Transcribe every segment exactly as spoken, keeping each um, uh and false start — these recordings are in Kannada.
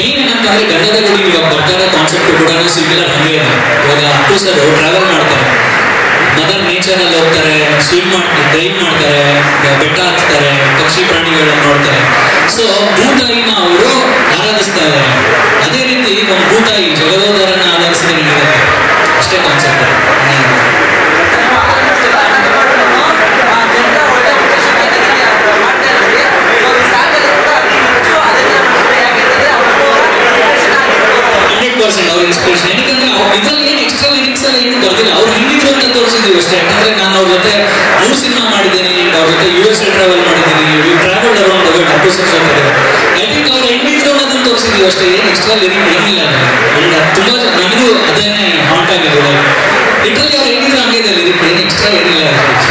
ಮೇನ್ ಏನಂತಂದ್ರೆ ಗಂಧದ ಗುಡಿ ಇವಾಗ ಬರ್ತಾರ ಕಾನ್ಸೆಪ್ಟ್ ಕೂಡ ಸಿಮಿಲರ್ ಹಂಗೆ ಇದೆ. ಇವಾಗ ಅಪ್ಪು ಸರ್ ಟ್ರಾವೆಲ್ ಮಾಡ್ತಾರೆ, ಮದರ್ ನೇಚರ್ ಅಲ್ಲಿ ಹೋಗ್ತಾರೆ, ಸ್ವಿಮ್ ಮಾಡ್ತಾರೆ, ಡ್ರೈವ್ ಮಾಡ್ತಾರೆ, ಬೆಟ್ಟ ಹತ್ತಾರೆ, ಪಕ್ಷಿ ಪ್ರಾಣಿಗಳನ್ನ ನೋಡ್ತಾರೆ. ಸೊ ಭೂತಾಯಿನ ಅವರು ಆರಾಧಿಸ್ತಾ ಇದ್ದಾರೆ. ಅದೇ ರೀತಿ ಒಂದು ಭೂತಾಯಿ ಜಗದೋದರನ್ನ ಆರಾಧಿಸಿದ್ರೆ ನಡೆಯುತ್ತೆ. ಅಷ್ಟೇ ಕಾನ್ಸೆಪ್ಟ್. ಹಂಡ್ರೆಡ್ ಪರ್ಸೆಂಟ್ ಅವ್ರ ಇನ್ಸ್ಪಿರೇಷನ್. ಏನಕ್ಕಂದ್ರೆ ಇದ್ರಲ್ಲಿ ಏನು ಎಕ್ಸ್ಟ್ರಾ ಲಿರಿಕ್ಸ್ ಅಲ್ಲಿ ಏನು ಬರ್ದಿಲ್ಲ, ಅವ್ರು ಹೆಂಗಿದ್ರು ಅಂತ ತೋರಿಸಿದೀವಿ ಅಷ್ಟೇ. ಯಾಕಂದ್ರೆ ನಾನು ಅವ್ರ ಜೊತೆ ಮೂರು ಸಿನಿಮಾ ಮಾಡಿದ್ದೀನಿ, ಅವ್ರ ಜೊತೆ ಯು ಎಸ್ ಎ ಟ್ರಾವೆಲ್ ಮಾಡಿದ್ದೀನಿ, we travel around the world Appu sir ಜೊತೆ. ಐ ಥಿಂಕ್ ಅವ್ರು ಹೆಂಗಿದ್ರು ಅನ್ನೋದನ್ನ ತೋರಿಸಿದೀವಿ ಅಷ್ಟೇ. ಏನು ಎಕ್ಸ್ಟ್ರಾ ಲಿರಿಕ್ ಏನಿಲ್ಲ. ಅಂಡ್ ತುಂಬಾ ನನಗೂ ಅದೇನೆ ಹಾಂಟ್ ಆಗಿದೆ. ಲಿಟ್ರಲಿ ಅವ್ರು ಹೆಂಗಿದ್ರು ಹಂಗೆ ಇದೆ ಲಿರಿಕ್, ಏನು ಎಕ್ಸ್ಟ್ರಾ ಏನಿಲ್ಲ.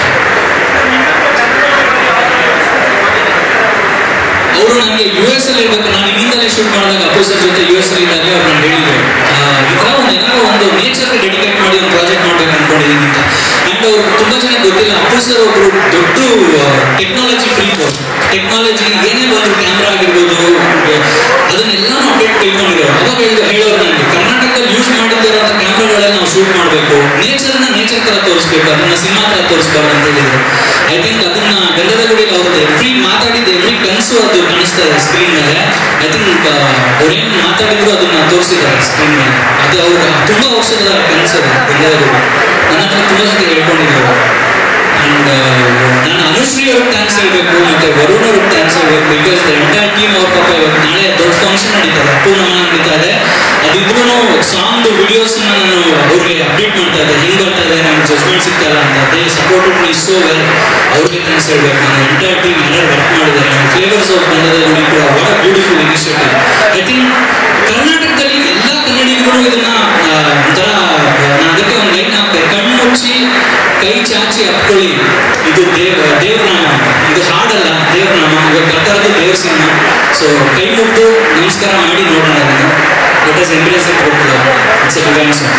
ಅವರು ನನಗೆ ಯು ಎಸ್ ಅಲ್ಲಿ ಇರ್ಬೇಕು, ನಾನು ಇಲ್ಲಿಂದಲೇ ಶೂಟ್ ಮಾಡಿದಾಗ ಅಪ್ಪು ಸರ್ ಜೊತೆ ಯು ಎಸ್ ಅಲ್ಲಿ ಇದ್ದಾಗ ಅವ್ರು ನಾನು ಹೇಳಿದ್ರು ಈ ಥರ ಒಂದು ಏನಾದ್ರು ಒಂದು ನೇಚರ್ಗೆ ಡೆಡಿಕೇಟ್ ಮಾಡಿ ಒಂದು ಪ್ರಾಜೆಕ್ಟ್ ಮಾಡ್ಬೇಕು ಅನ್ಕೊಂಡಿದ್ದೀನಿ ಅಂತ. ಆ್ಯಂಡ್ ಅವ್ರು ತುಂಬ ಚೆನ್ನಾಗಿ ಗೊತ್ತಿಲ್ಲ, ಅಪ್ಪು ಸರ್ ಒಬ್ರು ದೊಡ್ಡ ಟೆಕ್ನಾಲಜಿ ಫ್ರೀಕ್. ಟೆಕ್ನಾಲಜಿ ಏನೇ ಒಂದು ಕ್ಯಾಮ್ರಾ ಆಗಿರ್ಬೋದು ಅದನ್ನೆಲ್ಲಾನು ಅಪ್ಡೇಟ್ ತಿಳ್ಕೊಂಡಿದ್ದಾರೆ. ಅವಾಗ ಹೇಳಿ ಹೇಳೋರು ನನಗೆ ಕರ್ನಾಟಕದಲ್ಲಿ ಯೂಸ್ ಮಾಡಿದ್ದಿರೋಂಥ ಕ್ಯಾಮ್ರಾಗಳಲ್ಲಿ ನಾವು ಶೂಟ್ ಮಾಡಬೇಕು, ನೇಚರ್ನ ನೇಚರ್ ಥರ ತೋರಿಸ್ಬೇಕು, ಅದನ್ನ ಸಿನಿಮಾ ಥರ ತೋರಿಸ್ಬಾರ್ದು ಅಂತ ಹೇಳಿದ್ರು. ಐ ಥಿಂಕ್ ಅದನ್ನ ಗಂಧದ ಗುಡಿಯಲ್ಲಿ ಅವ್ರದ್ದು ಎವ್ರಿ ಮಾತಾಡಿದ್ದು ಎವ್ರಿ ಕನಸು ಅದು ಕಾಣಿಸ್ತಾ ಇದೆ ಸ್ಕ್ರೀನ್ ಮೇಲೆ. ಐ ಥಿಂಕ್ ಅವ್ರೇನು ಮಾತಾಡಿದ್ರು ಅದನ್ನ ತೋರಿಸಿದ್ದಾರೆ ಸ್ಕ್ರೀನ್ ಮೇಲೆ. ಅದು ಅವ್ರ ತುಂಬ ವರ್ಷದ ಕನಸು ಅದು ಗಂಧದ ಗುಡಿ. ನನ್ನ ಹತ್ರ ತುಂಬ ಜೊತೆ ಹೇಳ್ಕೊಂಡಿದ್ರು. ಅಂಡ್ ನಾನು ಅನುಶ್ರೀ ಅವ್ರಿಗೆ ಥ್ಯಾಂಕ್ಸ್ ಹೇಳ್ಬೇಕು, ಮತ್ತೆ ವರುಣ್ ಅವ್ರಿಗೆ ಥ್ಯಾಂಕ್ಸ್ ಹೇಳ್ಬೇಕು. ಬಿಕಾಸ್ ದ ಎಂಟೈರ್ ಟೀಮ್ ಅವ್ರ ಪಾಪ ಇವತ್ತು ನಾಳೆ ದೊಡ್ಡ ಫಂಕ್ಷನ್ ನಡೀತಾರೆ, ಅಪ್ಪು ನಮನ ನಡೀತಾ ಇದೆ. ಅದಿದ್ರು ಸಾಂಗ್ ವಿಡಿಯೋಸ್ ನಾನು ಅವ್ರಿಗೆ ಅಪ್ಡೇಟ್ ಮಾಡ್ತಾ ಇದ್ದೆ, ಹೆಂಗ್ ಬರ್ತಾ ಇದೆ, ನಮ್ಗೆ ಜಜ್ಮೆಂಟ್ ಸಿಗ್ತಾಯಿಲ್ಲ ಅಂತ. They supported me so well. ಅವ್ರಿಗೆ ಥ್ಯಾಂಕ್ಸ್ ಹೇಳ್ಬೇಕು. ನಾನು ಎಂಟೈರ್ ಟೀಮ್ ಎಲ್ಲರೂ ವರ್ಕ್ ಮಾಡಿದ್ದಾರೆ. ಫ್ಲೇವರ್ಸ್ ಆಫ್ ಗಂಧದ ಗುಡಿ ಕೂಡ what a beautiful initiative. I think ಕರ್ನಾಟಕದಲ್ಲಿ ಎಲ್ಲ ಕನ್ನಡಿಗರು ಇದನ್ನ ಒಂಥರ, ನಾನು ಅದಕ್ಕೆ ಒಂದು ಲೈನ್ ಹಾಕ್ತೆ, ಕಣ್ಣು ಮುಚ್ಚಿ ಕೈ ಚಾಚಿ ಹತ್ಕೊಳ್ಳಿ, ಇದು ದೇವ ದೇವ್ರನಾಮ, ಇದು ಹಾಡಲ್ಲ ದೇವ್ರನಾಮ. ಇವಾಗ ಬರ್ತಾ ಇರೋದು ದೇವ್ರ ಸಿನಿಮಾ. ಸೊ ಕೈ ಮುಟ್ಟು ನಮಸ್ಕಾರ ಮಾಡಿ ನೋಡೋಣ. ಅದನ್ನು let us embrace it. It's a divine song.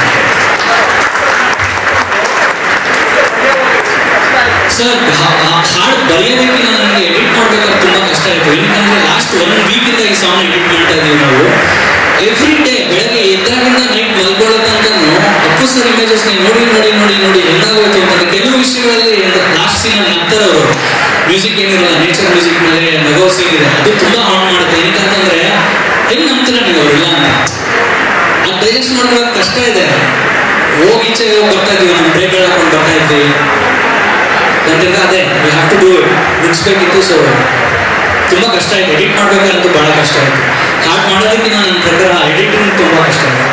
Sir ಹಾಡು ಬರೆಯೋದಕ್ಕಿಂತ ನನಗೆ ಎಡಿಟ್ ಮಾಡ್ಬೇಕಾದ್ರೆ ತುಂಬ ಕಷ್ಟ ಆಯಿತು. ಏನಂದ್ರೆ ಲಾಸ್ಟ್ ಒನ್ ವೀಕಿಂದ ಈ ಸಾಂಗ್ ಎಡಿಟ್ ಮಾಡ್ತಾ ಇದ್ದೀವಿ ನಾವು. ಎವ್ರಿ ಡೇ ಬೆಳಗ್ಗೆ ಎದ್ದಾಗಿಂದ ನೈಟ್ ಮಲ್ಕೊಳ್ಳೋ ತನಕನೂ ಅಪ್ಪು ಸರ್ ಇಮೇಜಸ್ ನೋಡಿ ನೋಡಿ ನೋಡಿ ನೋಡಿ ಹೆಂಗಾಗೋಯ್ತು ಅಂತ. ಕೆಲವು ವಿಷಯಗಳಲ್ಲಿ ಲಾಸ್ಟ್ ಸೀನ್ ನಗ್ತಾರೆ ಅವರು. ಮ್ಯೂಸಿಕ್ ಏನಿರಲ್ಲ, ನೇಚರ್ ಮ್ಯೂಸಿಕ್ ಮೇಲೆ ನಗೋ ಸೀನ್ ಇದೆ, ಅದು ತುಂಬ ಹಾನ್ ಮಾಡುತ್ತೆ. ಏನಕ್ಕಂತಂದ್ರೆ ಹೆಂಗ್ ನಂಬ್ತೀರ ನೀವು ಅವ್ರಿಲ್ಲ ಅಂತ. ಅದು ಡೈಜೆಸ್ಟ್ ಮಾಡ್ಕೊಳ್ಳೋದು ಕಷ್ಟ ಇದೆ. ಹೋಗಿ ಈಚೆ ಹೋಗಿ ಬರ್ತಾ ಇದೀವಿ, ನಮ್ಮ ಬ್ರೇಕ್ ಹಾಕೊಂಡು ಬರ್ತಾ ಇದ್ವಿ ಗಂಟೆಗೆ. ಅದೇ we have to do it, ಮುಗಿಸ್ಬೇಕಿತ್ತು. ಸೊ ತುಂಬ ಕಷ್ಟ ಆಯ್ತು. ಎಡಿಟ್ ಮಾಡ್ಬೇಕಾದಂತೂ ಭಾಳ ಕಷ್ಟ ಆಯಿತು. ಹಾಡು ಮಾಡೋದಕ್ಕಿಂತ ನನ್ನ ಪ್ರಕಾರ ಎಡಿಟಿಂಗ್ ತುಂಬ ಕಷ್ಟ ಆಯಿತು.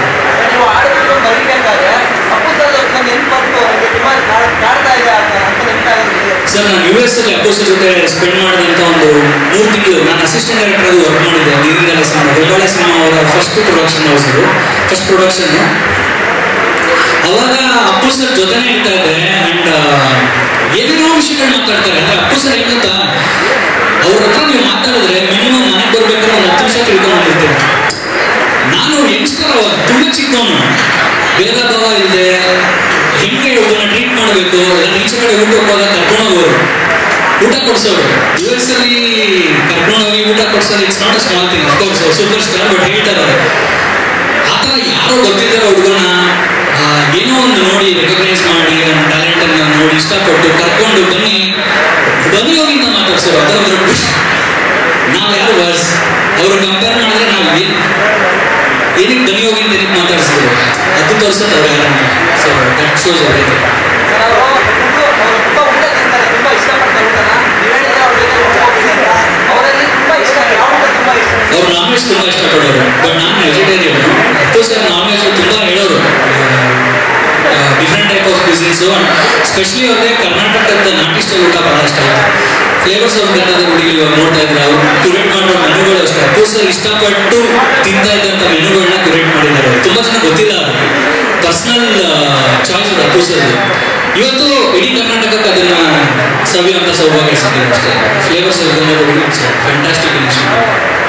ಸರ್ ನಾನು ಯು ಎಸ್ ಅಲ್ಲಿ ಅಪ್ಪು ಸರ್ ಜೊತೆ ಸ್ಪೆಂಡ್ ಮಾಡಿದಂಥ ಒಂದು ಮೂರು ತಿಂಗಳು ನಾನು ಅಸಿಸ್ಟೆಂಟ್ ಡೈರೆಕ್ಟರ್ ಆಗಿ ವರ್ಕ್ ಮಾಡಿದ್ದೆ. ನೀರಿಂದಲೇ ಸಿನಿಮಾ, ಬೆಂಗಾಳಿ ಸಿನಿಮಾ ಅವರ ಫಸ್ಟ್ ಪ್ರೊಡಕ್ಷನ್ ಹೌಸ್ ಇದು, ಫಸ್ಟ್ ಪ್ರೊಡಕ್ಷನ್. ಅವಾಗ ಅಪ್ಪು ಸರ್ ಜೊತೆನೇ ಇರ್ತಾ ಇದ್ದೆ. ಆ್ಯಂಡ್ ಏನೇನೋ ವಿಷಯಗಳು ಮಾತಾಡ್ತಾರೆ. ಅಂದರೆ ಅಪ್ಪು ಸರ್ ಹೆಂಗಂತ, ಅವ್ರ ಹತ್ರ ನೀವು ಮಾತಾಡಿದ್ರೆ ಮಿನಿಮಮ್ ಮನೆಗೆ ಬರ್ಬೇಕಾದ್ರೆ ಒಂದು ಹತ್ತು ನಿಮಿಷ ತಿಳ್ಕೊಂಡಿರ್ತೀರ. ನಾನು ಯಂಗ್ಸ್ಟರ್, ಅವಾಗ ತುಂಬ ಚಿಕ್ಕವನು, ಭೇದ ಭಾವ ಇಲ್ಲದೆ ಹೆಂಗೆ ಒಬ್ಬನ ಟ್ರೀಟ್ ಮಾಡಬೇಕು, ಎಲ್ಲ ಈಚೆ ಕಡೆ ಊಟ ಹೋದಾಗ ಕರ್ಕೊಂಡೋಗೋರು, ಊಟ ಕೊಡ್ಸೋರು. ಯು ಎಸ್ ಅಲ್ಲಿ ಕರ್ಕೊಂಡೋಗಿ ಊಟ ಕೊಡ್ಸೋದು it's not a small thing. Of course super star, but ಹೇಳ್ತಾರೆ ಆ ಥರ ಯಾರೋ ಗೊತ್ತಿದ್ದಾರೆ ಹುಡುಗನ ಏನೋ ಒಂದು ನೋಡಿ ರೆಕಗ್ನೈಸ್ ಮಾಡಿ ನಮ್ಮ ಟ್ಯಾಲೆಂಟನ್ನು ನೋಡಿ ಇಷ್ಟಪಟ್ಟು ಕರ್ಕೊಂಡು ಬನ್ನಿ ಬನ್ನಿ ಹೋಗಿ ನಾವು ಮಾತಾಡ್ಸೋರು. ಅದರ ದೊಡ್ಡ ನಾವು ಯಾರು ವರ್ಸ್ ಅವರು ಕಂಪೇರ್ ಮಾಡಿದ್ರೆ ನಾವು ಏನು ಏನಕ್ಕೆ ಬನ್ನಿ ಹೋಗಿ ಅಂತ ಏನಕ್ಕೆ ಮಾತಾಡ್ಸಿದ್ರು ಅದು ತೋರಿಸೋದು ಅವ್ರು ಯಾರನ್ನ. ಸೊ ದಟ್ ಶೋಸ್ ಅವರಿಗೆ ಅವ್ರು ನಾನ್ ವೆಜ್ ತುಂಬ ಇಷ್ಟಪಡೋರು. ಬಟ್ ನಾನು vegetarian. Appu sir non veg ತುಂಬ ಹೇಳೋರು, different type of cuisines. Specially ಅವ್ರಿಗೆ ಕರ್ನಾಟಕದ ನಾಟಿ ಸ್ಟೈಲ್ ಊಟ ಭಾಳ ಇಷ್ಟ ಆಯಿತು. ಫ್ಲೇವರ್ಸ್ ಆಫ್ ಗಂಧದ ಗುಡಿಯಲ್ಲಿ ಇವಾಗ ನೋಡ್ತಾ ಇದ್ರೆ ಅವ್ರು ಕ್ಯೂರೇಟ್ ಮಾಡೋ ಮೆನುಗಳು ಅಷ್ಟೇ. ಅಪ್ಪು ಸರ್ ಇಷ್ಟಪಟ್ಟು ತಿಂತಾ ಇದ್ದಂಥ ಮೆನುಗಳನ್ನ ಕ್ಯೂರೇಟ್ ಮಾಡಿದ್ದಾರೆ. ಅವ್ರು ತುಂಬ ಜನ ಗೊತ್ತಿಲ್ಲ, ಪರ್ಸನಲ್ ಚಾಯ್ಸ್ ಅದು ಅಪ್ಪು ಸರ್. ಇವತ್ತು ಇಡೀ ಕರ್ನಾಟಕಕ್ಕೆ ಅದನ್ನ ಸವಿಯುವಂಥ ಸೌಭಾಗ್ಯ ಸಿಕ್ಕಿದೆ ಅಷ್ಟೇ. ಫ್ಲೇವರ್ಸ್ ಆಫ್ ಗಂಧದ ಗುಡಿ ಇಟ್ಸ್ ಫ್ಯಾಂಟಾಸ್ಟಿಕ್ ಇನಿಷಿಯೇಟಿವ್.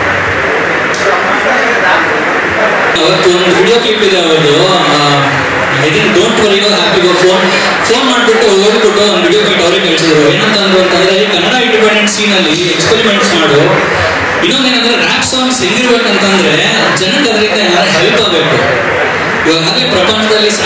ಅವತ್ತು ಒಂದು ವಿಡಿಯೋ ಕ್ಲಿಪ್ ಇದೆ ಅವ್ರದ್ದು. I think don't worry go happy go phone phone ಮಾಡಿಬಿಟ್ಟು ಹೋಗ್ಬಿಟ್ಟು ಒಂದು ವಿಡಿಯೋ ಕ್ಲಿಪ್ ಅವರೇ ಕಳಿಸಿದ್ರು. ಏನಂತಂದ್ರು ಅಂತಂದ್ರೆ, ಈ ಕನ್ನಡ ಇಂಡಿಪೆಂಡೆಂಟ್ ಸೀನಲ್ಲಿ ಎಕ್ಸ್ಪೆರಿಮೆಂಟ್ಸ್ ಮಾಡು. ಇನ್ನೊಂದೇನಂದ್ರೆ ರ್ಯಾಪ್ ಸಾಂಗ್ಸ್ ಹೆಂಗಿರ್ಬೇಕಂತಂದ್ರೆ ಜನ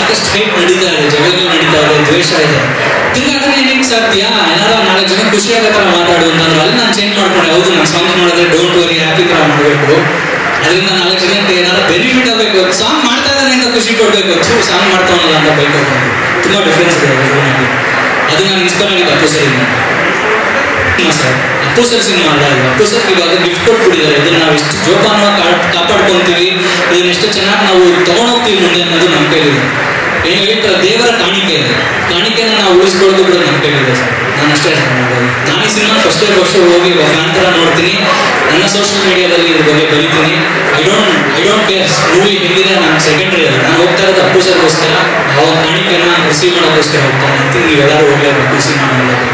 ಸಾಕಷ್ಟು ಫೈಟ್ ನಡೀತಾ ಇದೆ, ಜಗಳಗಳು ನಡೀತಾ ಇದೆ, ದ್ವೇಷ ಇದೆ. ತಿರ್ಗಾದ್ರೆ ಏನಕ್ಕೆ ಸಾಧ್ಯ? ಏನಾದ್ರು ನಾಲ್ಕು ಜನ ಖುಷಿ ಆಗೋ ಥರ ಮಾತಾಡು ಅಂತಂದ್ರೆ ಅಲ್ಲಿ ನಾನು ಚೇಂಜ್ ಮಾಡ್ಕೊಂಡೆ. ಹೌದು, ನಾನು ಸಾಂಗ್ಸ್ ಮಾಡಿದ್ರೆ ಡೋಂಟ್ ವರಿ ಹ್ಯಾಪಿ ಥರ ಮಾಡಬೇಕು, ಅದರಿಂದ ನಾಲ್ಕು ಜನಕ್ಕೆ ಏನಾದ್ರು ಬೆನಿಫಿಟ್ ಆಗಬೇಕು. ಸಾಂಗ್ ಮಾಡ್ತಾ ಇದ್ದಾನೆ ಅಂತ ಖುಷಿ ಕೊಡಬೇಕು, ಸಾಂಗ್ ಮಾಡ್ತಾವಲ್ಲ ಅಂತ ಬೈಕ್ ತುಂಬ ಡಿಫ್ರೆನ್ಸ್ ಇದೆ. ಅದು ನಾನು ಇನ್ಸ್ಪೈರ್ ಆಗಿದ್ದು ಅಪ್ಪು ಸರ್ ಇಂದ. ಸರ್ ಅಪ್ಪು ಸರ್ ಸಿನಿಮಾ ಅಲ್ಲ ಇದು. ಅಪ್ಪು ಸರ್ ಇವಾಗ ಗಿಫ್ಟ್ ಕೊಟ್ಬಿಟ್ಟಿದ್ದಾರೆ. ಇದನ್ನ ನಾವು ಎಷ್ಟು ಜೋಪಾನ ಕಾಪಾಡ್ಕೊಂತೀವಿ, ಇದನ್ನ ಎಷ್ಟು ಚೆನ್ನಾಗಿ ನಾವು ತಗೊಂಡೋಗ್ತೀವಿ ಮುಂದೆ ಅನ್ನೋದು ನಮ್ಮ ಕೈಲಿದೆ. ಏನು ಹೇಳ್ತಾರೆ, ದೇವರ ಕಾಣಿಕೆ ಇದೆ, ಕಾಣಿಕೆನ ನಾವು ಉಳಿಸ್ಕೊಳ್ಳೋದು ಕೂಡ ನಮ್ಮ ಕೈಲಿದೆ ಸರ್. ನಾನು ಅಷ್ಟೇ ಮಾಡ್ಬೋದು. ನಾನು ಈ ಸಿನಿಮಾ ಫಸ್ಟ್ ಡೇ ವರ್ಷ ಹೋಗಿ ಫ್ಯಾನ್ ಥರ ನೋಡ್ತೀನಿ, ನನ್ನ ಸೋಷಿಯಲ್ ಮೀಡಿಯಾದಲ್ಲಿ ಇದ್ರ ಬಗ್ಗೆ ಬರೀತೀನಿ. I don't I don't care movie ಹೆಂಗಿದೆ, ನಾನು ಸೆಕೆಂಡ್ರಿ ಅಲ್ಲ. ನಾನು ಹೋಗ್ತಾ ಇರೋದು ಅಪ್ಪು ಸರ್ಗೋಸ್ಕರ, ಆ ಕಾಣಿಕೆನ ರಿಸೀವ್ ಮಾಡೋಕ್ಕೋಸ್ಕರ ಹೋಗ್ತಾನೆ. ಐ ಥಿಂಕ್ ನೀವೆಲ್ಲರೂ ಹೋಗ್ಲೇಬೇಕು ಈ ಸಿನಿಮಾ ನೋಡೋದು.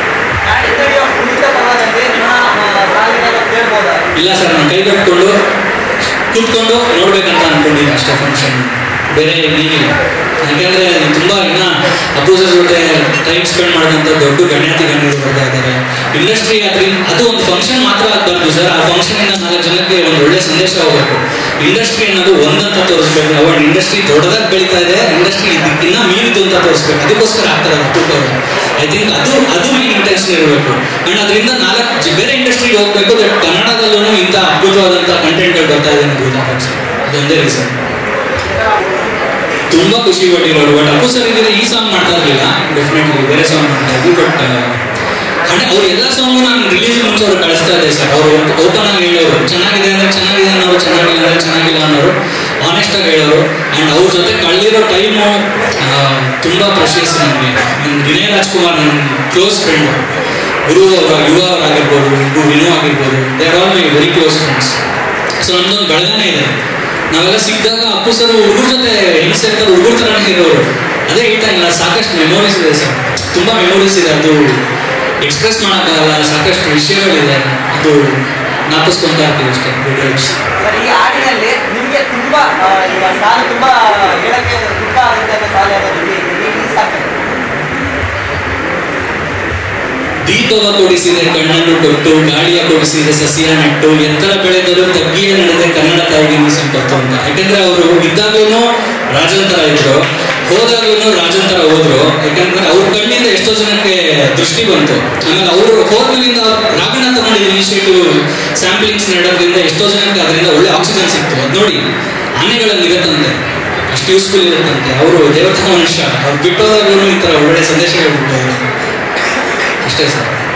ಇಲ್ಲ ಸರ್, ನಾನು ಕೈ ಕಟ್ಕೊಂಡು ಕೂತ್ಕೊಂಡು ನೋಡ್ಬೇಕಂತ ಅನ್ಕೊಂಡಿದ್ದೀನಿ ಅಷ್ಟೇ ಫಂಕ್ಷನ್, ಬೇರೆ ಏನಿಲ್ಲ. ಯಾಕೆಂದರೆ ತುಂಬ ಇನ್ನು ಅಪ್ಪು ಸರ್ ಜೊತೆ ಟೈಮ್ ಸ್ಪೆಂಡ್ ಮಾಡಿದಂಥ ದೊಡ್ಡ ಗಣ್ಯಾತಿ ಗಣ್ಯರು ಬರ್ತಾ ಇದ್ದಾರೆ. ಇಂಡಸ್ಟ್ರಿ ಅದರಿಂದ ಅದು ಒಂದು ಫಂಕ್ಷನ್ ಮಾತ್ರ ಆಗಬಾರ್ದು ಸರ್. ಆ ಫಂಕ್ಷನಿಂದ ನಾಲ್ಕು ಜನಕ್ಕೆ ಒಂದು ಒಳ್ಳೆ ಸಂದೇಶ ಹೋಗಬೇಕು. ಇಂಡಸ್ಟ್ರಿ ಅನ್ನೋದು ಒಂದಂತ ತೋರಿಸ್ಬೇಕು. ಅವಾಗ ಇಂಡಸ್ಟ್ರಿ ದೊಡ್ಡದಾಗಿ ಬೆಳೀತಾ ಇದೆ, ಇಂಡಸ್ಟ್ರಿ ಇದಕ್ಕಿನ್ನ ಮೀರಿದು ಅಂತ ತೋರಿಸ್ಬೇಕು. ಅದಕ್ಕೋಸ್ಕರ ಆಗ್ತಾರೆ ಅಪ್ಪುಟ್ಟವರು. ಐ ಥಿಂಕ್ ಅದು ಅದು ಮೇನ್ ಇಂಟೆನ್ಷನ್ ಇರಬೇಕು. ಆ್ಯಂಡ್ ಅದರಿಂದ ನಾಲ್ಕು ಬೇರೆ ಇಂಡಸ್ಟ್ರಿಗೆ ಹೋಗ್ಬೇಕು. ಬಟ್ ಕನ್ನಡದಲ್ಲೂ ಇಂಥ ಅದ್ಭುತವಾದಂಥ ಕಂಟೆಂಟ್ಗಳು ಬರ್ತಾ ಇದೆ ಅಂತ ಗೊತ್ತಾಗ ಸರ್. ಅದೊಂದೇ ರೀಸನ್. ತುಂಬ ಖುಷಿ ಪಟ್ಟಿರೋರು. ಬಟ್ ಅಪ್ಪು ಸರ್ ಇದ್ರೆ ಈ ಸಾಂಗ್ ಮಾಡ್ತಾ ಇರಲಿಲ್ಲ, ಡೆಫಿನೆಟ್ಲಿ ಬೇರೆ ಸಾಂಗ್ ಮಾಡ್ತಾ ಇದ್ವಿ. ಬಟ್ ಅಂದರೆ ಅವ್ರು ಎಲ್ಲ ಸಾಂಗು ನಾನು ರಿಲೀಸ್ ಮುಂಚೆ ಅವ್ರು ಕಳಿಸ್ತಾ ಇದ್ದೆ ಸರ್. ಅವರು ಓಪನ್ ಆಗಿ ಹೇಳೋರು, ಚೆನ್ನಾಗಿದೆ ಅಂದರೆ ಚೆನ್ನಾಗಿದೆ ಅನ್ನೋರು, ಚೆನ್ನಾಗಿಲ್ಲ ಅಂದರೆ ಚೆನ್ನಾಗಿಲ್ಲ ಅನ್ನೋರು, ಆನೆಸ್ಟ್ ಆಗಿ ಹೇಳೋರು. ಆ್ಯಂಡ್ ಅವ್ರ ಜೊತೆ ಕಳೆದಿರೋ ಟೈಮು ತುಂಬ ಪ್ರೆಷಿಯಸ್ ನನಗೆ. ನನ್ನ ವಿನಯ್ ರಾಜ್ಕುಮಾರ್ ನನ್ನ ಕ್ಲೋಸ್ ಫ್ರೆಂಡು, ಗುರು ಅವರ ಯುವ ಅವರಾಗಿರ್ಬೋದು, ಗುರು ವಿನು ಆಗಿರ್ಬೋದು, they are all my very close friends. So ನಮ್ಮದೊಂದು ಬೆಳಗನೇ ಇದೆ. ನಾವೆಲ್ಲ ಸಿಕ್ಕಿದಾಗ ಅಪ್ಪು ಸರ್ ಹುಡುಗರ ಜೊತೆ ಹೆಂಗೆ ಸೇರ್ತಾರೆ, ಹುಡುಗರ ಥರನೇ ಇರೋರು. ಅದೇ ಹೇಳ್ತಾ ಇಲ್ಲ, ಸಾಕಷ್ಟು ಮೆಮೊರೀಸ್ ಇದೆ ಸರ್, ತುಂಬ ಮೆಮೊರೀಸ್ ಇದೆ. ಅದು ಎಕ್ಸ್ಪ್ರೆಸ್ ಮಾಡೋಕ್ಕಾಗಲ್ಲ, ಸಾಕಷ್ಟು ವಿಷಯಗಳಿದೆ. ಅದು ನಾಪಿಸ್ಕೊಂತ ಇರ್ತೀವಿ ಅಷ್ಟೇ. Good vibes. ಈ ಹಾಡಿನಲ್ಲಿ ನಿಮಗೆ ತುಂಬ ಸಾಲು ತುಂಬ ಹೇಳಕ್ಕೆ ದುಃಖ ಆಗುತ್ತೆ ಅಂತ ಸಾಲು ಯಾವುದು? ದೀಪವ ಕೊಡಿಸಿದೆ ಕಣ್ಣನ್ನು ಕೊಟ್ಟು, ಗಾಳಿಯ ಕೊಡಿಸಿದೆ ಸಸಿಯ ನೆಟ್ಟು, ಎತ್ತರ ಬೆಳೆದರು ತಗ್ಗಿಯ ನಡೆದೆ ಕನ್ನಡ ತಾಯಿಗೆ ನೀ ಸಂಪತ್ತು ಅಂತ. ಯಾಕಂದ್ರೆ ಅವರು ಇದ್ದಾಗಲೂ ರಾಜಂತರ ಇದ್ರು, ಹೋದಾಗಲೂ ರಾಜಂತರ ಹೋದ್ರು. ಯಾಕಂದ್ರೆ ಅವ್ರ ಕಣ್ಣಿಂದ ಎಷ್ಟೋ ಜನಕ್ಕೆ ದೃಷ್ಟಿ ಬಂತು. ಆಮೇಲೆ ಅವರು ಹೋದ್ಮೇಲಿಂದ ರಾಗಣ ತಗೊಂಡು ಇನಿಷಿಯೇಟಿವ್ ಸ್ಯಾಂಪ್ಲಿಂಗ್ಸ್ ನೀಡೋದ್ರಿಂದ ಎಷ್ಟೋ ಜನಕ್ಕೆ ಅದರಿಂದ ಒಳ್ಳೆ ಆಕ್ಸಿಜನ್ ಸಿಕ್ತು. ಅದು ನೋಡಿ, ಆನೆಗಳಲ್ಲಿ ಇರುತ್ತಂತೆ, ಅಷ್ಟು ಯೂಸ್ಫುಲ್ ಇರುತ್ತಂತೆ. ಅವರು ದೇವತಾ ಮನುಷ್ಯ, ಅವ್ರು ಬಿಟ್ಟೋದಾಗಲೂ ಈ ಥರ ಒಳ್ಳೆ ಸಂದೇಶಗಳು ಬಿಟ್ಟೋದ್ರು ಅಷ್ಟೇ ಸರ್.